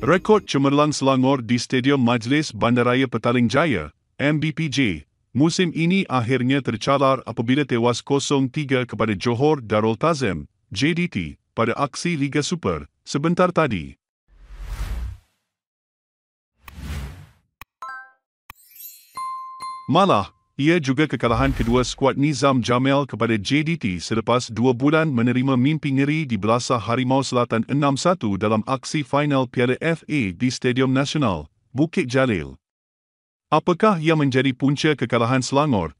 Rekod cemerlang Selangor di Stadium Majlis Bandaraya Petaling Jaya, MBPJ, musim ini akhirnya tercalar apabila tewas 0-3 kepada Johor Darul Ta'zim, JDT, pada aksi Liga Super, sebentar tadi. Malah, ia juga kekalahan kedua skuad Nidzam Jamil kepada JDT selepas 2 bulan menerima mimpi ngeri di belasah Harimau Selatan 6-1 dalam aksi final Piala FA di Stadium Nasional, Bukit Jalil. Apakah yang menjadi punca kekalahan Selangor?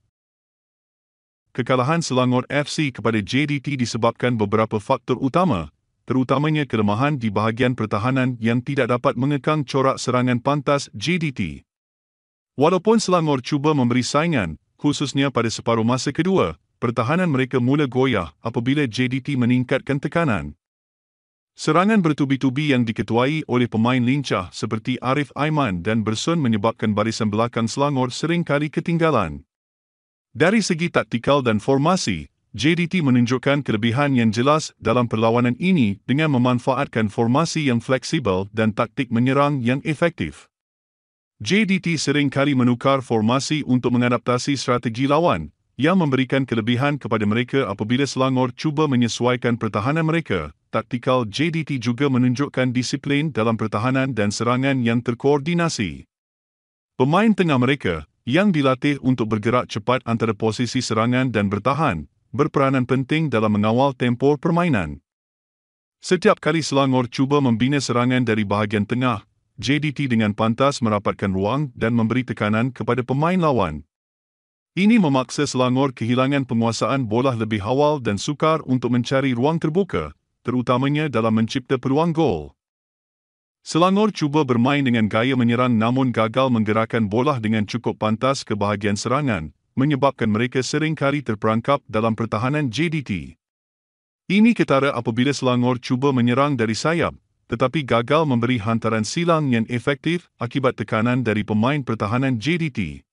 Kekalahan Selangor FC kepada JDT disebabkan beberapa faktor utama, terutamanya kelemahan di bahagian pertahanan yang tidak dapat mengekang corak serangan pantas JDT. Walaupun Selangor cuba memberi saingan, khususnya pada separuh masa kedua, pertahanan mereka mula goyah apabila JDT meningkatkan tekanan. Serangan bertubi-tubi yang diketuai oleh pemain lincah seperti Arif Aiman dan Bergson menyebabkan barisan belakang Selangor sering kali ketinggalan. Dari segi taktikal dan formasi, JDT menunjukkan kelebihan yang jelas dalam perlawanan ini dengan memanfaatkan formasi yang fleksibel dan taktik menyerang yang efektif. JDT sering kali menukar formasi untuk mengadaptasi strategi lawan, yang memberikan kelebihan kepada mereka apabila Selangor cuba menyesuaikan pertahanan mereka. Taktikal JDT juga menunjukkan disiplin dalam pertahanan dan serangan yang terkoordinasi. Pemain tengah mereka, yang dilatih untuk bergerak cepat antara posisi serangan dan bertahan, berperanan penting dalam mengawal tempo permainan. Setiap kali Selangor cuba membina serangan dari bahagian tengah, JDT dengan pantas merapatkan ruang dan memberi tekanan kepada pemain lawan. Ini memaksa Selangor kehilangan penguasaan bola lebih awal dan sukar untuk mencari ruang terbuka, terutamanya dalam mencipta peluang gol. Selangor cuba bermain dengan gaya menyerang namun gagal menggerakkan bola dengan cukup pantas ke bahagian serangan, menyebabkan mereka sering kali terperangkap dalam pertahanan JDT. Ini ketara apabila Selangor cuba menyerang dari sayap, tetapi gagal memberi hantaran silang yang efektif akibat tekanan dari pemain pertahanan JDT.